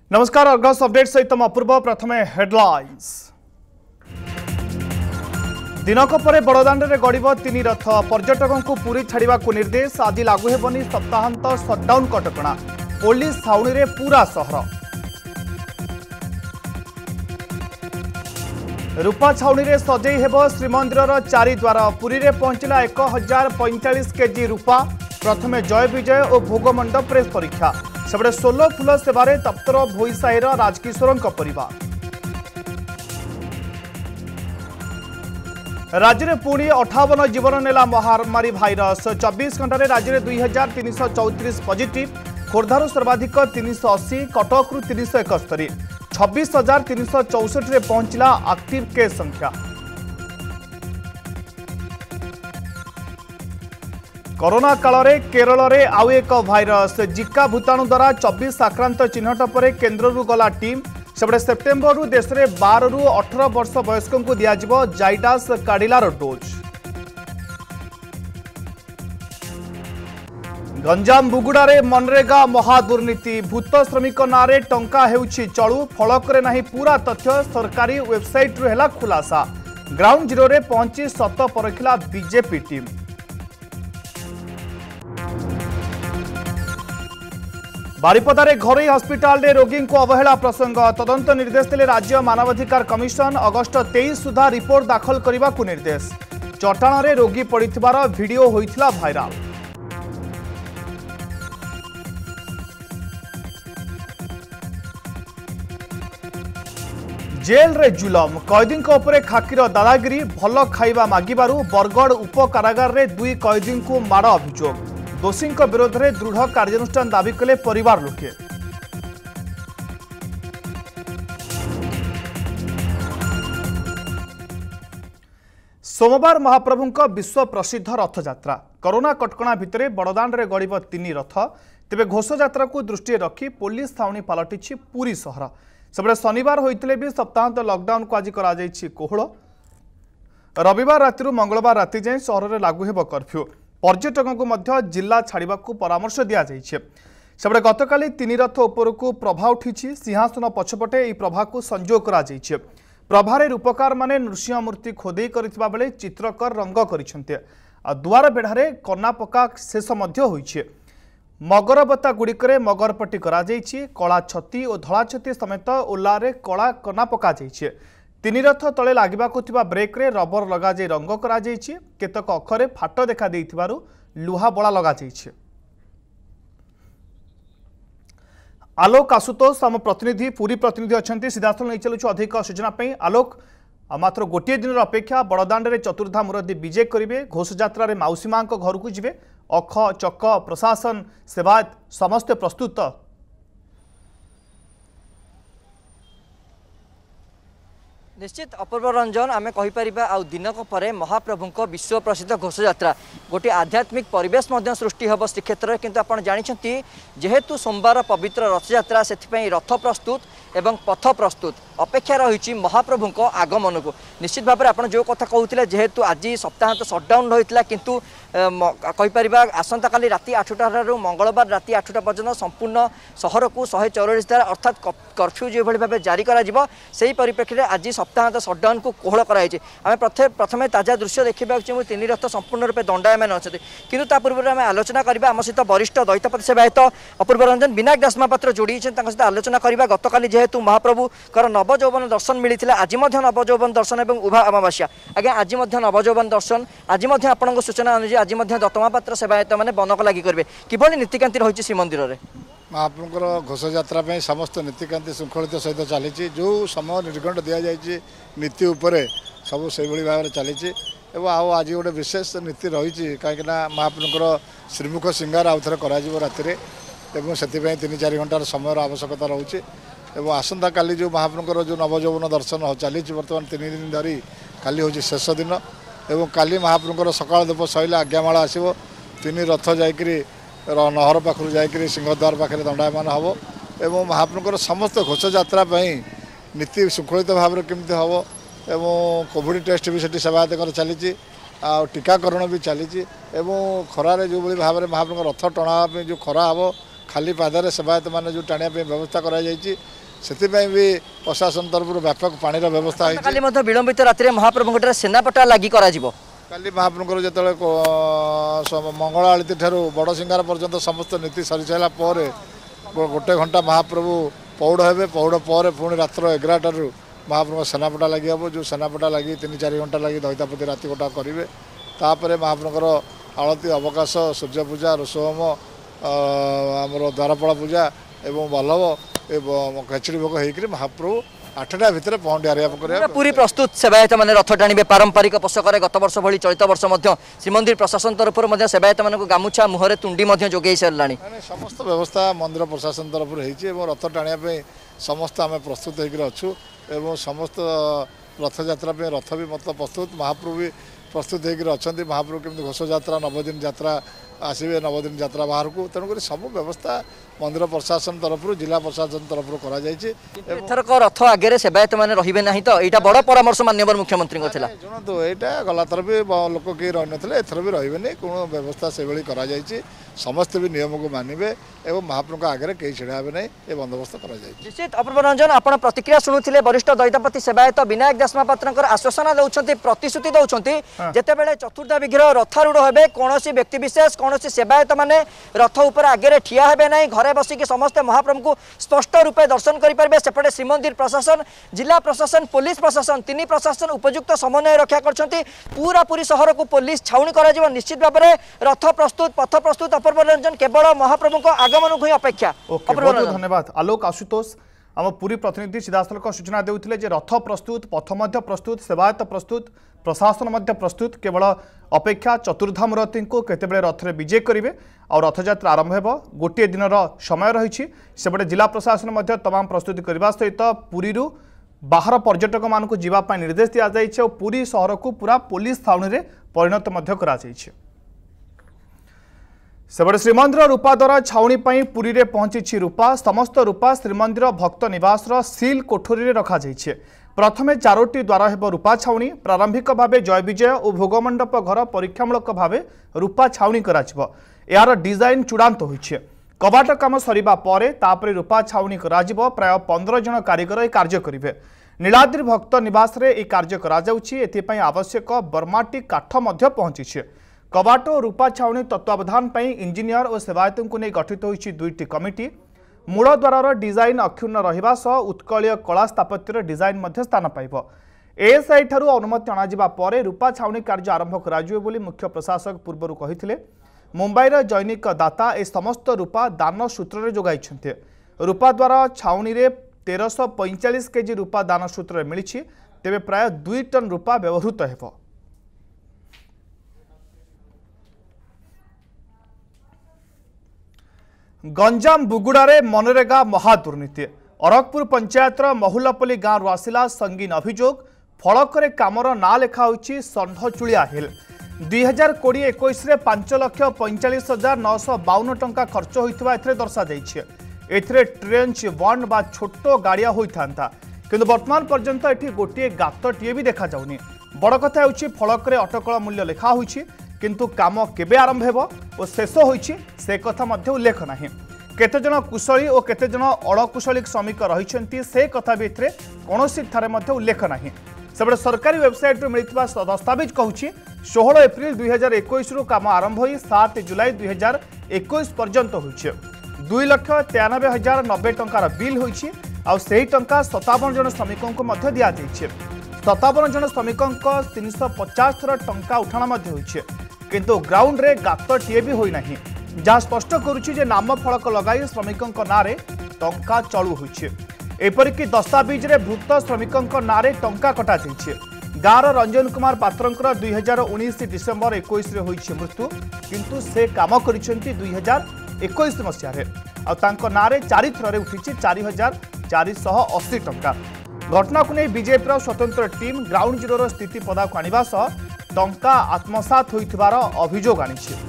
नमस्कार Argus update सहित अपूर्व प्रथमे हेडलाइंस। दिनक पर बड़दाण्ड में गड़ब तीन रथ पर्यटकों को पुरी छाड़ा निर्देश आज लागू हेबनी सप्ताहांत सटडाउन कटकणा पुलिस छाउनी रे पूरा सहर रूपा छाउनी रे सजई हेब श्रीमंदिर चारिद्वार पुरी रे पहुंचला 1045 केजी रूपा प्रथमे जय विजय और भोग मंडप रे परीक्षा सेबड़े 16 फुल सेवारे तप्तर भोईसाईर राजकिशोर परिवार। राज्य में पुणी 58 जीवन नेला महामारी भाइरस 24 घंटे राज्य में 2334 पॉजिटिव खोर्धारू सर्वाधिक 380 कटकू 371 26,364 रे पहुंचला एक्टिव केस संख्या। कोरोना काल रे केरल रे आउ एक भाइरस जिका भूताणु द्वारा 24 आक्रांत चिन्हट पर केन्द्र गला टीम सेबड़े सेप्टेम्बर देश में 12 रु 18 वर्ष वयस्कों को दियाजिबो जाइडास काडिलार डोज। गंजाम बुगुड़ा रे मनरेगा महादुर्नीति भूत श्रमिक नारे टंका हेउछि चलू फलकरे नहीं पूरा तथ्य सरकारी वेबसाइट रु हेला खुलासा ग्राउंड जीरो रे पहुंची सत परखिला बीजेपी टीम। बारिपदारे घरोई हस्पिटाल रे रोगी को अवहेला प्रसंग तदंत निर्देश देले राज्य मानवाधिकार कमिशन अगस्ट 23 सुधा रिपोर्ट दाखल करने को निर्देश चट्टाण रे रोगी पड़िथिबार वीडियो होइथिला भाइराल। जेल रे जुलम कैदी उपरे खाकीर दादागिरी भल खाइबा मागिबारु बरगड़ उप कारागार रे 2 कैदी को माड़ अभियोग दोषी विरोध में दृढ़ कार्यानुष्ठान दाबी कले परिवार लोके। सोमवार महाप्रभुंक विश्व प्रसिद्ध रथयात्रा कोरोना कटकणा भितर बड़दाण्ड रे गड़ब 3 रथ तेबे घोषयात्रा को दृष्टि रखी पुलिस छाउनी पलटिछि पुरी सहर सेबड़े शनिवार होइतिले भी सप्ताहांत लॉकडाउन को आज करा जायछि कोहळ रविवार राति मंगलवार राति जाए सहर में लागू हेब कर्फ्यू पर्यटकों को मध्य जिला छाड़ा परामर्श दि जाइए सेबड़े गतकाली 3 रथ उपरकू प्रभा उठी सिंहासन पछपटे यह प्रभा को संजोग करा जाइए प्रभारे रूपकार माने नृसिंह मूर्ति खोदे करथिबा बेले चित्रकर रंग करिसेंते दुआर बेढ़ारे कना पका शेष मध्य होइछे मगरबत्ता गुड़िकरे मगरपट्टी करा जाइए कला छती और धला छती समेत ओलारे कला कना पका जाइए 3 रथ तले लागिबाकु थिबा ब्रेक रे रबर लगा जाई रंग करा जाइए केतक अखरे फाट देखा देइथिबारु लुहा बड़ा लगा जाइए। आलोक आशुतोष आम प्रतिनिधि पुरी प्रतिनिधि अच्छा सीधासल नहीं चलुछु अधिक सूचना पे आलोक मात्र गोटे दिन अपेक्षा बड़दाण्ड रे चतुर्धा मुरदी विजय करेंगे घोषयात्रा रे मौसी माँ घर को जीवे अख चक प्रशासन सेवायत समस्त प्रस्तुत। निश्चित अपूर्व रंजन आम कहीपर आउ दिनक पर महाप्रभु विश्व प्रसिद्ध घोषयात्रा गोटे आध्यात्मिक परिवेश सृष्टि हम श्रीक्षेत्र किंतु आप जानते जेहेतु सोमवार पवित्र रथयात्रा से रथ प्रस्तुत एवं पथ प्रस्तुत अपेक्षा रही महाप्रभु आगमन को निश्चित भाव में आप जो कथा कहते जेहेतु आज सप्ताहांत सटडाउन रही है किंतु कहीपर आसंता काली राति 8 मंगलवार राति 8 पर्यटन संपूर्ण सहर को 144 धारा अर्थात कर्फ्यू जो भाव जारी कर परिप्रेक्षी में आज सप्ताहांत सटडाउन को कोहल कराई आम प्रथम ताजा दृश्य देखा 3 रथ संपूर्ण रूप दंडायमान अच्छा किंतु पूर्व आम आलोचना करवा आम सहित वरिष्ठ दैत्यपति सेवायत अपूर्व रंजन विनायक दास महापात्र जोड़ी सहित आलोचना करवा गतकाली जेहेतु महाप्रभुकर नवजौवन दर्शन मिलता आज नवजौवन दर्शन और उभा अमावास्या आज्ञा आज नवजौवन दर्शन आज आपको सूचना अनुसार आज दत्तमापात्र सेवायत मैंने बनक लगी करेंगे किभली नीतिकांति रही श्रीमंदिर में महाप्रभुर घोषयात्रा समस्त नीतिकांति श्रृंखलित सहित चली जो समय निर्घंट दि जाए नीति उपरे सब से भाव में चली आज गोटे विशेष नीति रही कहीं महाप्रभुर श्रीमुख सिंगार आउ थे राति से 3-4 घंटार समय आवश्यकता रोचे और आसंता काली जो महाप्रभुर जो नवजौवन दर्शन चली बर्तमान 3 दिन धरी काली हूँ शेष दिन और काली महाप्रभुर सकाल धूप सैले आज्ञामाला आसो 3 रथ जाकरी नहर पाखु जाकरी सिंहद्वार पाखे दंडायमान हम और महाप्रभुर समस्त घोषयात्रा नीति श्रृंखलित भाव में केमती हम और कोविड टेस्ट भी से सेवायत चली टीकाकरण भी चली खरारे जो भाव में महाप्रभु रथ टणा जो खरा हम खाली पादरे सेवायत मैंने जो टाणिया व्यवस्था कराई ସେଥିପାଇଁ ବି ପ୍ରଶାସନ ତରଫରୁ ବ୍ୟାପକ ପାଣିର ବ୍ୟବସ୍ଥା ହେଇଛି। କାଲି ମଧ୍ୟ ବିଳମ୍ବିତ ରାତିରେ ମହାପ୍ରଭୁଙ୍କଠାରେ ସେନାପଟା ଲାଗି କରାଯିବ। କାଲି ମହାପ୍ରଭୁଙ୍କର ଯେତେବେଳେ ମଙ୍ଗଳ ଆଳତି ଠାରୁ ବଡ଼ ସିଙ୍ଗାର ପର୍ଯ୍ୟନ୍ତ ସମସ୍ତ ନୀତି ସରିସାରିଲା ପରେ 1 ଘଣ୍ଟା ମହାପ୍ରଭୁ ପୌଢ଼ ହେବେ। ପୌଢ଼ ପରେ ପୁଣି ରାତ୍ର 11ଟାରୁ ମହାପ୍ରଭୁଙ୍କ ସେନାପଟା ଲାଗି ହେବ। ଯେଉଁ ସେନାପଟା ଲାଗି 3-4 ଘଣ୍ଟା ଲାଗି ଦଇତାପତି ରାତି ଗୋଟା କରିବେ। ତାପରେ ମହାପ୍ରଭୁଙ୍କର ଆଳତି, ଅବକାଶ, ସୂର୍ଯ୍ୟ ପୂଜା, ରୋଷହୋମ, ଆମର ଦ୍ୱାରପାଳ ପୂଜା ଏବଂ ବଲ୍ଲଭ ଖେଚୁଡ଼ି ଭୋଗ ହେଇକରି ମହାପ୍ରଭୁ 8ଟା ଭିତରେ ପହଣ୍ଡି ଆରିଆ କରିବା। ପୁରୀ ପ୍ରସ୍ତୁତ ସେବାୟତ ମାନେ ରଥ ଟାଣିବେ ପାରମ୍ପରିକ ପୋଷକରେ। ଗତ ବର୍ଷ ଭଳି ଚଳିତ ବର୍ଷ ମଧ୍ୟ ଶ୍ରୀମନ୍ଦିର ପ୍ରଶାସନ ତରଫରୁ ମଧ୍ୟ ସେବାୟତ ମାନଙ୍କୁ ଗାମୁଛା, ମୁହଁରେ ତୁଣ୍ଡି ମଧ୍ୟ ଯୋଗାଇ ସାରିଲାଣି। ସମସ୍ତ ବ୍ୟବସ୍ଥା ମନ୍ଦିର ପ୍ରଶାସନ ତରଫରୁ ହେଇଛି ଏବଂ ରଥ ଟାଣିବା ପାଇଁ ସମସ୍ତ ଆମେ ପ୍ରସ୍ତୁତ ହେଇକରି ଅଛୁ ଏବଂ ସମସ୍ତ ରଥଯାତ୍ରା ପାଇଁ ରଥ ବି ମତ ପ୍ରସ୍ତୁତ, ମହାପ୍ରଭୁ ବି ପ୍ରସ୍ତୁତ ହେଇକରି ଅଛନ୍ତି। ମହାପ୍ରଭୁ କେମିତି ଘୋଷଯାତ୍ରା, 9 ଦିନ ଯାତ୍ରା ଆସିବେ, 9 ଦିନ ଯାତ୍ରା ବାହାରକୁ, ତେଣୁକରି ସବୁ ବ୍ୟବସ୍ଥା ମନ୍ଦିର ପ୍ରଶାସନ ତରଫରୁ, ଜିଲ୍ଲା ପ୍ରଶାସନ ତରଫରୁ କରାଯାଇଛି। ଏଥରକ ରଥ ଆଗରେ ସେବାୟତ ମାନେ ରହିବେ ନାହିଁ ତ, ଏଇଟା ବଡ଼ ପରାମର୍ଶ ମାନ୍ୟବର ମୁଖ୍ୟମନ୍ତ୍ରୀଙ୍କ ଥିଲା। ଶୁଣନ୍ତୁ, ଏଇଟା ଗଲାଥର ବି ଲୋକ କେହି ରହିନଥିଲେ, ଏଥର ବି ରହିବେନି। କ'ଣ ବ୍ୟବସ୍ଥା ସେଭଳି କରାଯାଇଛି। ସମସ୍ତେ ବି ନିୟମକୁ ମାନିବେ ଏବଂ ମହାପ୍ରଭୁଙ୍କ ଆଗରେ କେହି ଛିଡ଼ା ହେବେ ନାହିଁ, ଏ ବନ୍ଦୋବସ୍ତ କରାଯାଇଛି। ନିଶ୍ଚିତ ଅପୂର୍ବ ରଞ୍ଜନ, ଆପଣ ପ୍ରତିକ୍ରିୟା ଶୁଣୁଥିଲେ ବରିଷ୍ଠ ଦଇତାପତି ସେବାୟତ ବିନାୟକ ଦାସ ମହାପାତ୍ରଙ୍କର ଆଶ୍ୱାସନା ଦେଉଛନ୍ତି, ପ୍ରତିଶ୍ରୁତି ଦେଉଛନ୍ତି ଯେତେବେଳେ ଚତୁର୍ଦ୍ଧା ବିଗ୍ରହ ରଥାରୂଢ଼ ହେବେ, କୌଣସି ବ୍ୟକ୍ତିବିଶେଷ, କୌଣସି ସେବାୟତ ମାନେ ରଥ ଉପରେ ଆଗରେ ଠିଆ ହେବେ ନାହିଁ। ଘରେ ବସିକି ସମସ୍ତେ ମହାପ୍ରଭୁଙ୍କୁ ସ୍ପଷ୍ଟ ରୂପେ ଦର୍ଶନ କରିପାରିବେ। ସେପଟେ ଶ୍ରୀମନ୍ଦିର ପ୍ରଶାସନ, ଜିଲ୍ଲା ପ୍ରଶାସନ, ପୁଲିସ ପ୍ରଶାସନ, 3 ପ୍ରଶାସନ ଉପଯୁକ୍ତ ସମନ୍ୱୟ ରକ୍ଷା କରିଛନ୍ତି। ପୁରାପୁରି ସହରକୁ पुलिस छाउणी कर निश्चित भाव में रथ प्रस्तुत पथ प्रस्तुत अपूर्व रंजन केवल महाप्रभु आगमन को ही अपेक्षा। धन्यवाद आलोक आशुतोष आम पुरी प्रतिनिधि सीधासलख सूचना देउथिले जे रथ प्रस्तुत पथ मध्य प्रस्तुत सेवायत प्रस्तुत प्रशासन मध्य प्रस्तुत केवल अपेक्षा चतुर्धा मूर्ति को केतेबेले रथरे विजय करेंगे और रथयात्रा आरंभ हो गोटे दिन समय रही सेपटे जिला प्रशासन मध्य तमाम प्रस्तुति करने सहित पुरी बाहर पर्यटक मानक जीवाई निर्देश दि जाइए और पुरी सहर को पूरा पुलिस छाउणी में परिणत सेपटे श्रीमंदिर रूपा द्वारा छाउणी पुरी में पहुंची रूपा समस्त रूपा श्रीमंदिर भक्त निवास सिल कोठरी रखा प्रथमे 4टी द्वार हेब रूपा छाउणी प्रारंभिक भाव जय विजय और भोगमंडप घर परीक्षामूलक भाव रूपा छाउणी यार डिजाइन चूड़ांत होइछे कबाट काम सरिबा परे तापरे रूपा छाउणी कराजिबो प्राय 15 जन कारीगर ए कार्य करिवे नीलाद्रि भक्त निवास रे ए कार्य करा जाउछि एथिपई आवश्यक बर्माटी काठ मध्य पहुंचीछे कबाट और रूपा छाउणी तत्वावधान पई इंजीनियर और सेवायतଙ୍କୁ नै गठित होइछि 2टी कमिटी मूल द्वार डिजाइन अक्षुण्ण रहिबा सह उत्कलीय कला स्थापत्यर डिजाइन मध्य स्थान पाइबो एएसआई ठारू अनुमति अणाजिबा परे रूपा छाउणी कार्य आरंभ कराजिबो बोली मुख्य प्रशासक पूर्वरु कहिथिले मुंबईर दैनिक दाता ए समस्त रूपा दान सूत्र जोगाई रूपा द्वारा छाउणी रे 1345 केजी रूपा दान सूत्र मिली तेबे प्राय 2 टन रूपा व्यवहृत हेब गंजाम बुगुड़ारे मनरेगा महादुर्नीति अरखपुर पंचायतर महुलपल्ली गांव आसिला संगीन अभियोग फलकरे कामर ना लेखा होइछि षंढचुलिया हिल 2020-21 रे 5,45,952 टंका खर्च होइथिबा एथरे दर्शा जाइछे एथरे ट्रेंच बंड बा छोटो गाड़िया होइथांता किंतु वर्तमान पर्यंत एठी गोटे गातटीए भी देखा जाउनी बड़ कथा होइछि फलकरे अटकल मूल्य लेखा होइछि किंतु काम केबे आरंभ हेबो और शेष होइछि से कथा मध्य उल्लेख नाही केते जन कुशली और केते जन अड़कुशली श्रमिक रहिछंती से कथा भी एथरे कोनोसी थारे मध्य उल्लेख नाही सेबडे सरकारी वेबसाइट रे मिलितबा दस्तावेज कहूछि 16 एप्रिल 2021 रु काम आरंभ होई 7 जुलाई 2021 पर्यंत होइछे 2,93,090 टंकार बिल होइछे आ सेही टंका 57 जन श्रमिकों को मध्य दिया जाइछे 57 जन श्रमिकों 350 थर टंका उठाण मध्य होइछे किंतु ग्राउंड रे गातटीए भी होई नाही जहाँ स्पष्ट करुछि जे नाम फलक लगाई श्रमिकों नारे टंका चलू होइछे एपरिक दस्तावेज रे भूत श्रमिकों नारे टंका कटा जाइछे गाँव रंजन कुमार पात्रंकर 2019 डिसेम्बर 21 रे होइछे मृत्यु किंतु से काम करिसेंती 2021 मसिया रे आ तांको नारे 4 थर रे उठिछि 4,480 टंका घटना को नहीं बीजेपी स्वतंत्र टीम ग्राउंड जीरो स्थिति पदाक आनिबा सह टंका आत्मसात होइथिबार अभियोग आनिछि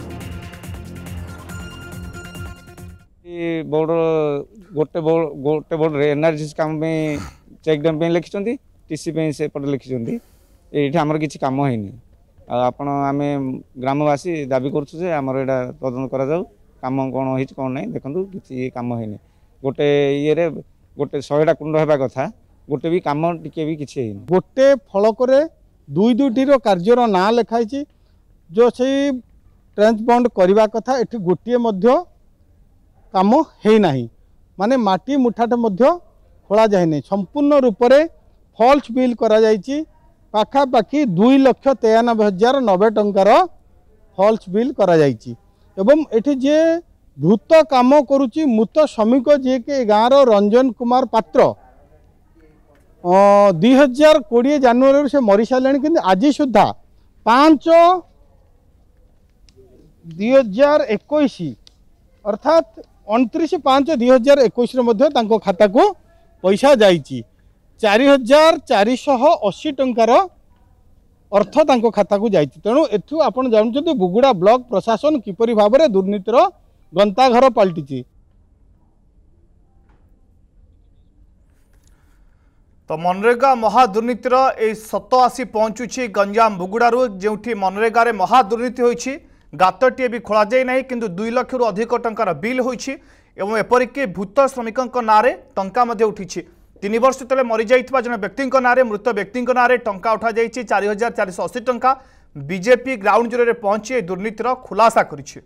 बोर्ड गोटे बोर्ड रे एनआरजी काम में चेक डैम पे लिखिसंती टीसी पे से पट लिखिसंती एठी हमर किछि काम होइनी आपण आमे ग्रामवासी दाबी करछु जे हमर एडा तदन करा जाऊ काम कोन होइछ कोन नै देखंतु किछि काम होइनी गोटे ये रे गोटे 100टा कुंड होगा कथा गोटे भी काम टिके भी किसी गोटे फलक दुई दुईटीर कार्यर ना लिखाई जो से ट्रेंच बंद करने कथा ये गोटे काम है माने माटी मुठाटे खोला जाए नहीं संपूर्ण रूप से फॉल्स बिल करा जाइछि पाखापाखि 2,93,090 टंकार फॉल्स बिल करा जाइछि एवं एठी जे भूत काम करुच्ची मृत श्रमिक जी के गाँव रंजन कुमार पात्र 2020 जानुरी से मरी सारे कि आज सुधा 5/2021 अर्थात 29/5/2021 खाता को पैसा जाइछि 4,480 टंकार अर्थ तांको खाता को जाइछि तेणु एथु आपण जानते बुगुड़ा ब्लॉक प्रशासन किपरि भाव में दुर्नीतिर गंताघर पलटि। तो मनरेगा महादुर्नीतिर ए सत आसी पहुँचुछि गंजाम बुगुड़ारू जोठी मनरेगा रे महादुर्नीति होइछि गातटीए भी खोल जाए ना कि 2 लाख रु अधिक टंकार बिल होइछि एवं एपरिक भूत श्रमिकों नाँ टंका उठी 3 वर्ष तले मरी जाइथिबा जने व्यक्ति नाँ मृत व्यक्ति नाँ टंका उठा जाइछि 4,480 टंका। बीजेपी ग्राउंड जीरो रे पहुंची ए दुर्नीतिर खुलासा करिछि।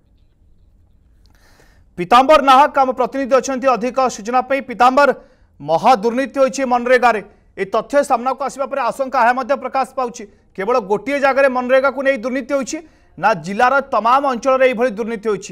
पीतांबर नाहक आम प्रतिनिधि अच्छा अधिक सूचना पीतांबर महादुर्नीति होइछि मनरेगा रे ए तथ्य सामना को आसिबा परे आशंका है प्रकाश पाउछि केवल गोटे जगह मनरेगा को नहीं दुर्नीति होइछि ना जिलार तमाम अंचल रे एभली दुर्नीति होइछि।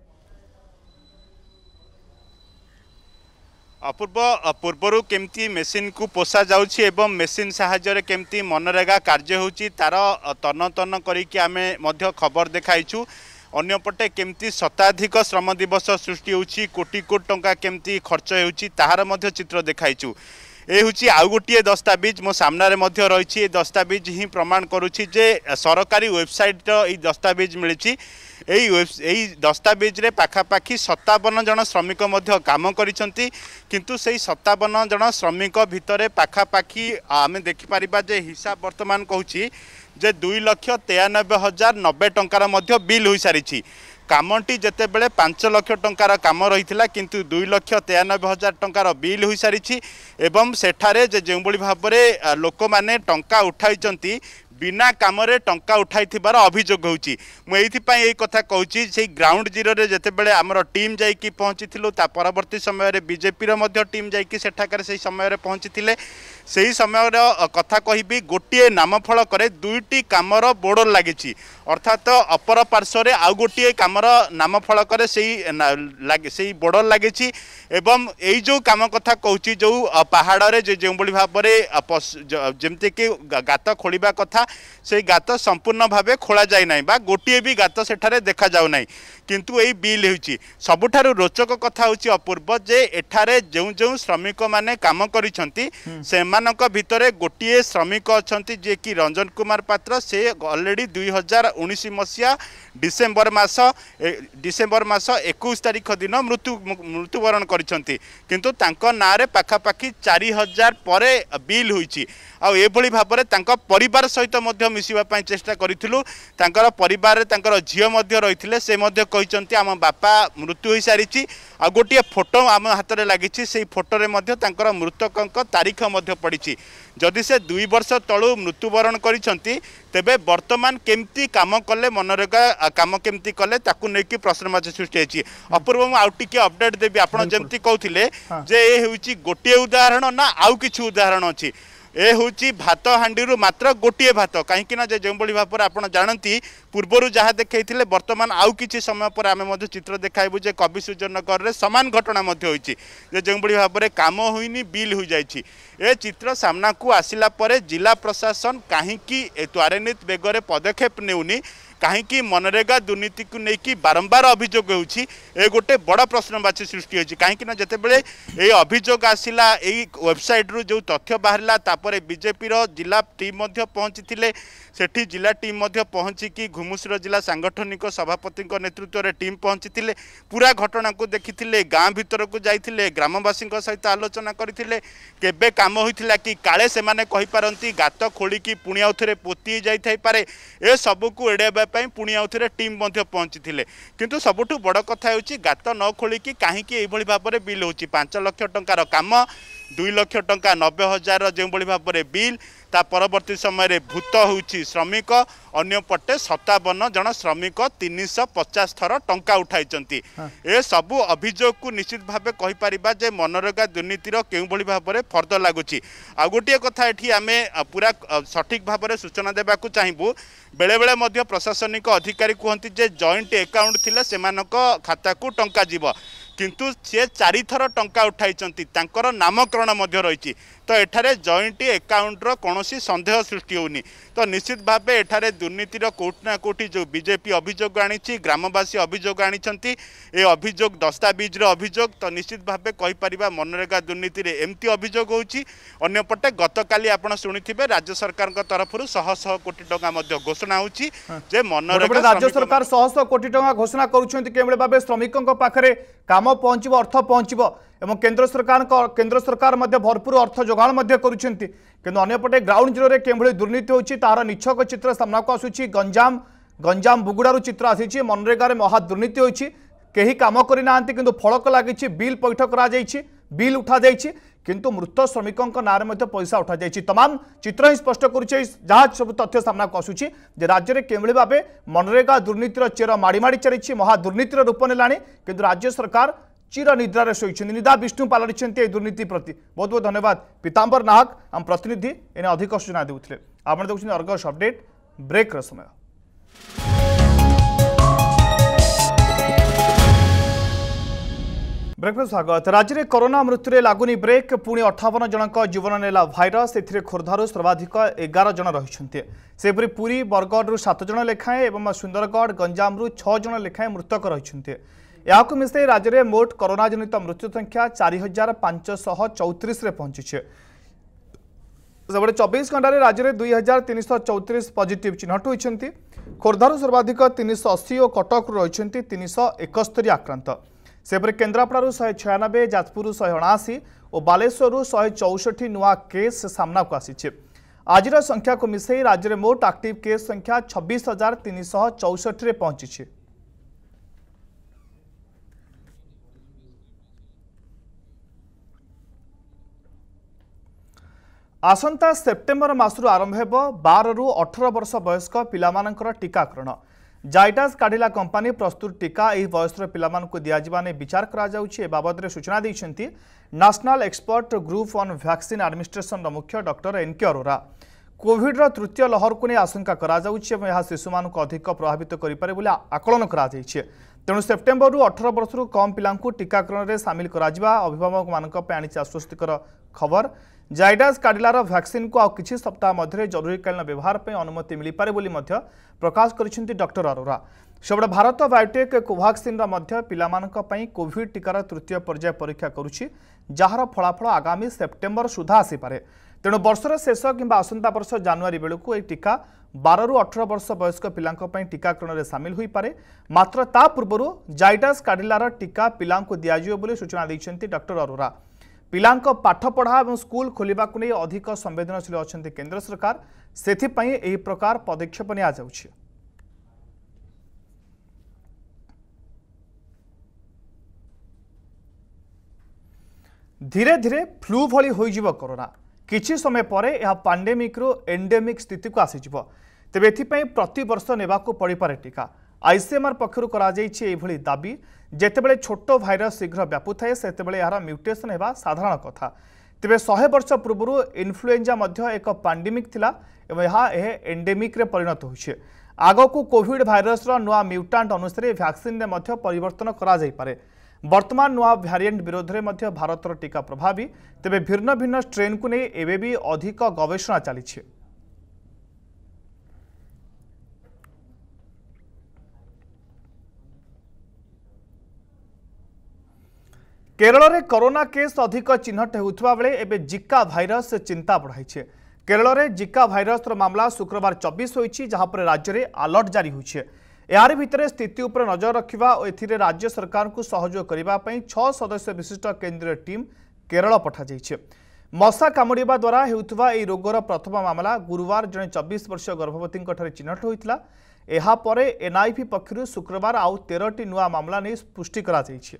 अपूर्व पूर्वर केमती मेसीन को पोषा जाउछि एवं मेसीन साहाय्य केमती मनरेगा कार्य होउछि तार तन तन करिकि आमे मध्य खबर देखाइछु। अन्यपटे केमती शताधिक श्रम दिवस सृष्टि होउछि कोटी कोटी टंका केमती खर्च होउछि ताहार मध्य चित्र देखाइछु। ए होउछि आउ गोटे दस्तावेज मो सामने मध्य रही है दस्तावेज ही प्रमाण करुछि जे सरकारी वेबसाइट ये दस्तावेज मिली यही दस्तावेज रे पाखापाखि 57 जन श्रमिक मध्य काम करिसंती किंतु से 57 जन श्रमिक भितर पाखापाखि आमे देखिपारिबा जे हिसाब वर्तमान कहूछि जे 2,93,090 टंकार मध्य बिल हो सारी कामटी जिते बड़े 5 लाख टंकार काम रही किंतु 2,93,000 टंकार बिल हो सारी एवं सेठारे जो भाव में लोक मैंने टंका उठाई बिना काम टंका उठाई अभियोग होची मुझे कथा कहूँ से ग्राउंड जीरो रे जिते बड़े आमर टीम जाइकी पहुँची परवर्ती समय बीजेपी टीम जाइकी सेठाकर से समय पहुँची से ही समय कथा कहि गोटे नामफलक 2टी कामर बोर्डर लगी अर्थात अपर पार्श्व आउ गोटे कामर नामफलक से बोर्डर लगी एवं यही जो काम कथा कहूँ जो पहाड़ जो भाव में जमती कि गात खोलिबा कथा से गात संपूर्ण भाव खोला जाए ना बा गोटे भी गात सेठारे देखा जाऊ ना किंतु यही बिल होची सबुठारु रोचक कथा होची अपूर्व जे एठारे जो जो श्रमिक माने काम करिसंती सेमानक भितरे गोटे श्रमिक अछंती जे कि रंजन कुमार पात्र से ऑलरेडी 2019 मसिया डिसेम्बर मास 21 तारिख दिन मृत्युवरण करिसंती किंतु तांको नारे पाखापाखि 4,000 परे बिल होईची आउ एभली भाव में तांको परिवार सहित मध्य मिसिबा पई चेष्टा करिथिलु तांकर परिवार रे तांकर झियो मध्य रहिथिले से मध्य कहिसंती आम बापा मृत्यु होई सारिची आ गोटे फोटो आम हाथ में लगी से फोटो रे मध्य तांकर मृतकंक तारीख मध्य पड़ी जदि से 2 वर्ष तलू मृत्युवरण करिसंती तेबे वर्तमान केमती काम कले मनरेगा काम केमती कले ताकू नेकी प्रश्नवाची सृष्टि होची। अपूर्व मु आउ टिके अपडेट देबी आपण जेमती कहउथिले जे ए होची गोटे उदाहरण ना आउ किछु उदाहरण अछि ए हूँ भात हांडी मात्र गोटे भात कहीं जो भाव में आपड़ जानती पूर्वर जहाँ देखते बर्तमान आउ कि समय पर आम चित्र देखाइबू जे कवि सूर्यनगर में सामान घटना होती जो भाव में काम हुईनी बिल हो जाए ए चित्र सामना को आसिला परे जिला प्रशासन कहीं त्वरान्वित बेगर पदक्षेप नेउनी कहीं मनरेगा दुर्नीति को लेकिन बारंबार अभियोग होची ए गोटे बड़ा प्रश्नवाची सृष्टि होची कहीं जिते बड़े ये अभियोग आसिला यही वेबसाइट रु जो तथ्य बाहरला तापर बीजेपी जिला टीम पहुंची सेठी जिला टीम पहुंचिकी घुमुसर जिला सांगठनिक सभापति नेतृत्व में टीम पहुंची पूरा घटना को देखी गाँ भीतर को जाइए ग्रामवासी सहित आलोचना करते केबे काम होता कि काले से कहीपारती गात खोलिकी पुणी आउ थे पोती जाए ए सबू एड़ाइबा पुणी आउ थे टीम पहुंची किंतु सबुठु बड़ कथा होची गात न खोलिकी कहीं एभली भाव में बिल होची 5 लाख टंकार काम 2 लाख टंका 90,000 जो भाव में बिल ता परवर्ती समय भूत होची श्रमिक अन्यपटे 57 जन श्रमिक 350 थर टंका उठाई ए सबु अभियोग को निश्चित भाव कहीपर जे मनरेगा दुर्नीतिर केउ भाव में फर्द लगुच आ गोटे कथा ये आम पूरा सठिक भाव में सूचना देवाक चाहबू बेले बेले प्रशासनिक अधिकारी कहते जे जॉइंट अकाउंट थिले सेमानक खाता को टंका जीव किंतु सी 4 थर टंका उठाई नामकरण रही तो एठारे जॉइंट अकाउंटर कौन संदेह सृष्टि होनी तो निश्चित भाव एठारे दुर्नीतिर कोटी ना कोटी जो बीजेपी अभियोग आनी ग्रामवासी अभियोग आनी ए अभियोग दस्तावेज अभियोग तो निश्चित भाव कहीपर मनरेगा दुर्नीति एमती अभियोग होपटे गतकाली आपड़ शुणी राज्य सरकार तरफ 100 कोटी टंका घोषणा होची जे मनरेगा राज्य सरकार 100 कोटी टंका घोषणा करुछंती भाव श्रमिकों पाखरे काम पहुंचबो अर्थ पहुंचबो एवं केंद्र सरकार भरपूर अर्थ जोगाण करुछंती किंतु अन्यपटे ग्राउंड जीरो रे केभली दुर्नीति होची तार निछक चित्र सामना को आसुची गंजाम बुगुडारू चित्र आसी मनरेगा रे महा दुर्नीति होची केही काम करि नांती किंतु फलक लागिची बिल पैठ करा जायछि बिल उठा जायछि किंतु मृत श्रमिकों नारे में पैसा उठा जायछि तमाम चित्र ही स्पष्ट करुचे जहाँ सब तथ्य सामना को आसुची जे राज्य में केभली भाव मनरेगा दुर्नीतिर चेर माड़ी माड़ी चली महादुर्नीतिर रूप नेलानी किंतु राज्य सरकार चिर निद्रारे शोइछन्ति निदा विष्णु पालटिछन्ति दुर्नीति प्रति बहुत बहुत धन्यवाद पीताम्बर नाहक आम प्रतिनिधि एने अधिक सूचना देउथिले आपण देखुछन्ति अर्गस अपडेट ब्रेक समय ब्रेक स्वागत राज्य में कोरोना मृत्यु लगुनि ब्रेक पुणी 58 जनक जीवन नेला भाइरस ए खोर्धारू सर्वाधिक 11 जन रही सेपरी पुरी बरगढ़ 7 जन लेखाएं और सुंदरगढ़ गंजाम 6 जन लेखाएं मृतक रही यहाँ मिसाई राज्य में मोट कोरोना जनित मृत्यु संख्या 4534 पहुंची से 24 घंटे राज्य में 2334 पॉजिटिव चिन्हट होती खोर्धारू सर्वाधिक 380 और कटक रही 371 आक्रांत सेपरी केन्द्रापड़ारू 196 जाजपुर 179 और बालेश्वर 164 नुआ केस सामना को आसी आज संख्या को मिसाई राज्य में मोट एक्टिव केस संख्या 26,364 पहुंची। आसंता सेप्टेम्बर मासरू आरंभ हो 12 ରୁ 18 वर्ष वयस्क पिलामानंकर टीकाकरण जाइडास काढिला कंपनी प्रस्तुत टीका यह वयसर पिलामानंकु दियाजिबा ने विचार करा जाउछि ए बाबद सूचना दैछन्ति national expert group on vaccine administration मुख्य डॉक्टर एनके अरोरा कोविड तृतीय लहर को नहीं आशंका करा जाउछि एवं यह शिशुमानंकु अधिक प्रभावित करिपारे बोली आकलन करा जाइछि तेणु सेप्टेम्बर ରୁ 18 वर्ष कम पिलांकु टीकाकरण में सामिल करा अभिभावक मानक पे आनिछि आश्वस्तिकर खबर जाइडास काडिलार वैक्सीन को आउ किछि सप्ताह मध्य जरूरीकालीन व्यवहार पर अनुमति मिल पारे बोली मध्य प्रकाश करिसेंति डॉक्टर अरोरा सेबडे भारत बायोटेक कोवाक्सिन पिलामानक पई कोविड टीकार तृतीय पर्याय परीक्षा करुछि जार फलाफल आगामी सेप्टेम्बर सुधा आसी पारे तेणु वर्षर शेष किंबा आसंता वर्ष जनवरी बेलू यह टीका 12 ରୁ 18 वर्ष वयस्क पिलांक पई टीकाकरण में सामिल होई पारे मात्र ता पूर्व जाइडास काडिलार टीका पिलांको दियाजियो बोली सूचना दैछन्ति डॉक्टर अरोरा पिलांक पाठपढ़ा और स्कूल खोलिबा को नहीं अधिक संवेदनशील अच्छा केंद्र सरकार सेथिपई एही प्रकार पदक्षेप निया जाउछि। धीरे धीरे फ्लू भली होइजिबो कोरोना किछि समय परे यह पैंडेमिक रो एंडेमिक स्थिति को आसीजिबो तेबे एथिपई प्रति वर्ष नेबाको पड़ी पारे टीका आईसीएमआर पक्षरु करा जाइछि एभली दाबी जेतेबेले छोट भाइरस शीघ्र व्यापुए सेतेबेले यार म्यूटेशन हेबा साधारण कथा तेबे 100 वर्ष पूर्व इन्फ्लुएंजा मध्य एक पैंडेमिक थिला एवं यह एंडेमिक रे परिणत होइछे आगको कोविड भाइरस रो नुआ म्यूटांट अनुसार वैक्सीन ने मध्य परिवर्तन करा जाई पारे वर्तमान नुआ वेरिएंट विरोध में मध्य भारतर टीका प्रभावी तेबे भिन्न भिन्न स्ट्रेन को नहीं एबे भी अधिक गवेषणा चली केरल में कोरोना केस अधिक चिन्हट होता बेले एबे जिका भाइरस चिंता बढ़ाई केरल में जिका भाइरस मामला शुक्रवार 24 होइछि जहाँ पर राज्य में अलर्ट जारी होइछि यार भितर स्थिति उपर नजर रखा और एथिरे राज्य सरकार को सहयोग करने 6 सदस्य विशिष्ट केंद्रीय टीम केरल पठा जाइछे मशा कामुड़ा द्वारा होता यह रोगर प्रथम मामला गुरुवार जड़े 24 वर्ष गर्भवती चिन्हट होता ଏହା परे एनआईवी पक्षरु शुक्रवार आउ 13टी नुआ मामला नहीं पुष्टि करा जायछि।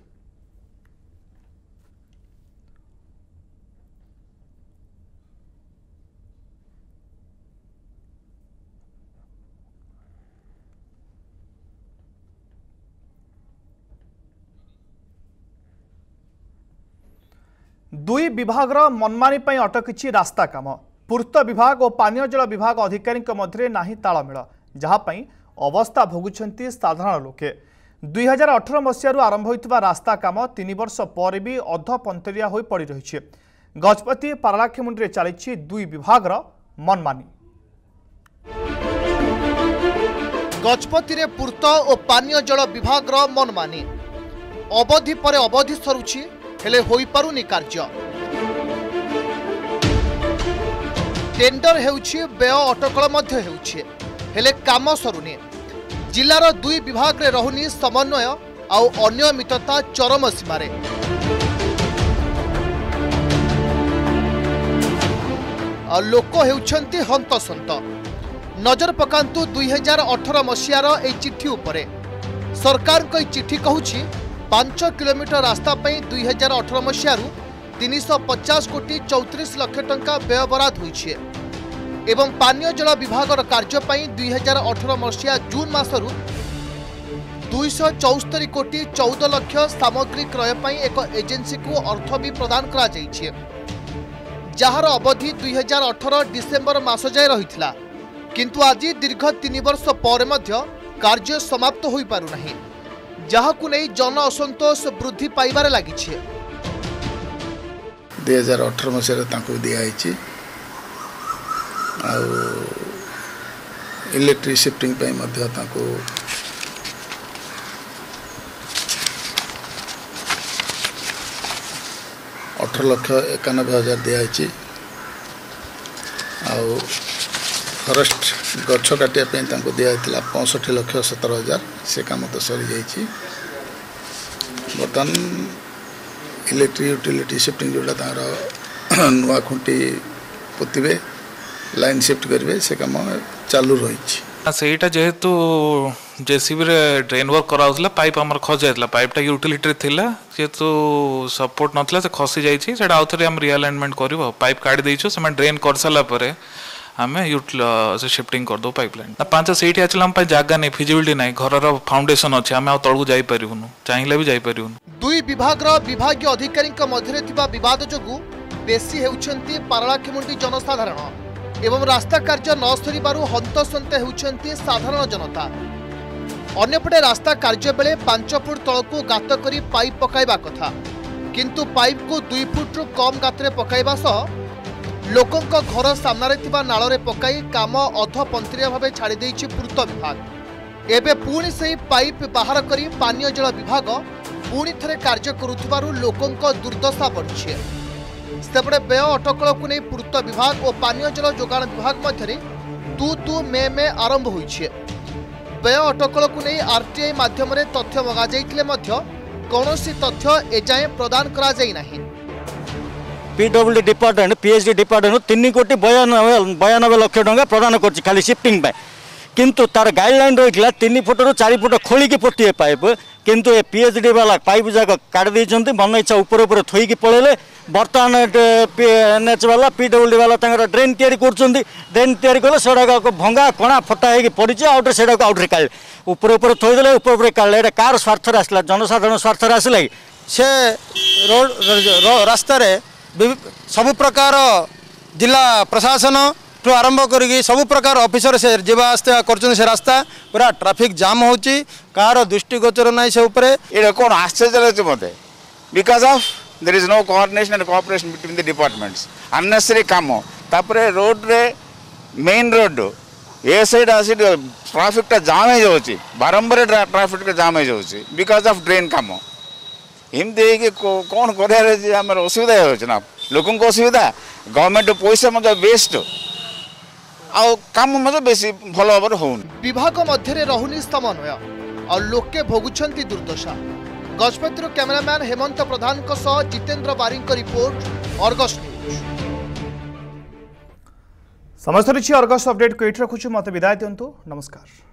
दुई विभागर मनमानी पई अटकिछि रास्ता काम। पूर्त विभाग और पानीय जल विभाग अधिकारी मध्य नाही तालमेल, जहाँ पई अवस्था भोगुछंती साधारण लोके। 2018 मसीह आरंभ होइतबा रास्ता काम 3 वर्ष पर भी अधपंतरिया होई पड़ी रही। गजपति पारलाखेमुंडी चली दुई विभागर मनमानी। गजपति रे पूर्त और पानीय जल विभागर मनमानी। अवधि पर अवधि सरुछि हेले होई पारुनी कार्य। टेंडर हेउछि, व्यय अटकल मध्य हेउछि, हेले काम सरुनी। जिलार दुई विभाग रे रहुनी समन्वय आउ अनियमितता चरम सीमारे। लोक हेउछंती हंतसंत। नजर पकांतु 2018 मसीहार ए चिट्ठी उपरे। सरकार को चिट्ठी कहूछि 5 किलोमीटर रास्ता पर 2018 मसीह 350 कोटी 34 लाख टंका व्यय बराद होइछे एवं पानीय जल विभागर कार्य पर 2018 मसीहा जून मासरू 274 कोटी 14 लाख सामग्री क्रय पर एक एजेंसी को अर्थ भी प्रदान करा जाइछे, जार अवधि 2018 डिसेम्बर मास जाए रहिथिला। किंतु आज दीर्घ 3 वर्ष पर मध्य कार्य समाप्त होई पारु नाही, जहाकु नहीं जन असंतोष वृद्धि पाइबार लगी। 2018 मसीह दिखाई इलेक्ट्रिक शिफ्टिंग 18,91,000 दिखाई। फरेस्ट गछ काटिया दिखाई 65,17,000 से काम तो सरी जाइए। बर्तमान इलेक्ट्रिक यूटिलिटी शिफ्टिंग जोड़ा नुआ खुंटी पोतवे लाइन शिफ्ट करेंगे से काम चालू रही। सेटा जेहेतु जेसीबी रे ड्रेन वर्क कराउला पाइप आमर खस जाइतला। पाइपटा यूटिलिटी थिला जेहेतु सपोर्ट नथला से खसी जाइछि। सेटा आउथरे हम रिअलाइनमेंट करबो। पाइप काट देइछो से ड्रेन कर साला परे आम से शिफ्टिंग कर दो पाइपलाइन। 5 सीट आम जगह नहीं, फिजिबिलिटी नहीं, घर फाउंडेशन अच्छे आम तलू जापरूँ, चाहिए भी जापरूँ। दुई विभाग विभागीय अधिकारी मध्य बद जो बेसी होती पारलाखेमुंडी जनसाधारण एवं रास्ता कार्य न सरिबारु हंतसंत होती साधारण जनता। अन्यपटे रास्ता कार्य बेले 5 फुट तलकू गात करी पाइप पकाइबा कथा, किंतु पाइप को 2 फुट रु कम गातरे पकाइबा सह लोकंक घर सामने थिबा नाଳରେ पकाई काम अधपंतरिया भावे छाड़ी देइछि पूर्त विभाग। एबे पुणी से पाइप बाहर करी पानीय जल विभाग पुणी थरे कार्य करुथिबारु लोकंक दुर्दशा बढ़िछि। सेपटे व्यय अटकल को नहीं पूर्त विभाग और पानीय जल जोगाण विभाग मध्य तू मे आरंभ होइछि। व्यय अटकल को नहीं आरटीआई माध्यम तथ्य मगा जाइतिले मध्य कौनसी तथ्य एजाए प्रदान करा जाई नाही। पीडब्ल्यूडी डिपार्टमेंट पीएचडी डिपार्टमेंट 3 कोटी 92 लाख टंका प्रदान कर खाली शिफ्टिंग पाए, किंतु तार गाइडलाइन रही 3 फुट रु 4 फुट खोलिकी पोते पाइप, किंतु ए पीएचडी वाला पाइप जाक काट देइछन्ती मन इच्छा ऊपर थोईकी पळेले। बर्तमान एनएच वाला पीडब्ल्यूडी वाला ड्रेन तैयारी करछन्ती। ड्रेन तैयारी कले सेडा भंगा कणा फटा होगी पड़ी आउटे सेडा आउटे काले ऊपर थोईदे ऊपर काले। एटा कार स्वार्थ आसला, जनसाधारण स्वार्थ आसला कि से रोड रास्ता सबु प्रकार जिला प्रशासन ठू आरंभ करी सबु प्रकार ऑफिसर से जीवा आस्ता कर रास्ता पूरा ट्रैफिक जाम होची। कार दृष्टिगोचर ना से ऊपर कौन आश्चर्य मत because of there is no coordination and cooperation between the departments. Unnecessary काम तापरे रोड रे मेन रोड ए साइड आसी ट्रैफिक टा जाम हो जाउची, बारंबार ट्रैफिक जाम हो जाउची बिकॉज ऑफ ड्रेन काम। एमती कौन कर असुविधा हो लोकों को असुविधा, गवर्नमेंट पैसा वेस्ट आउ काम बेसी भल भाव हो। विभाग मध्य रहुनी समन्वय और लोके भोगुछंती दुर्दशा। गजपतिर cameraman Hemant Pradhan Jitendra Bari report, Argus news. समस्त अर्गस अपडेट को ये रखुछु, मत विदाय दिंतु, नमस्कार।